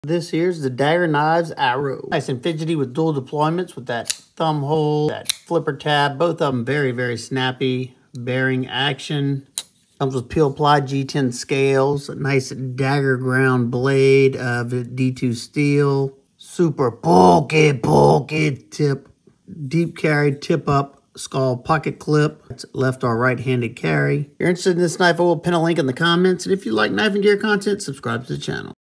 This here's the Dagger Knives Arrow. Nice and fidgety with dual deployments with that thumb hole, that flipper tab. Both of them very, very snappy. Bearing action. Comes with peel ply G10 scales. A nice dagger ground blade of D2 steel. Super bulky tip. Deep carry, tip up, skull pocket clip. It's left or right-handed carry. If you're interested in this knife, I will pin a link in the comments. And if you like knife and gear content, subscribe to the channel.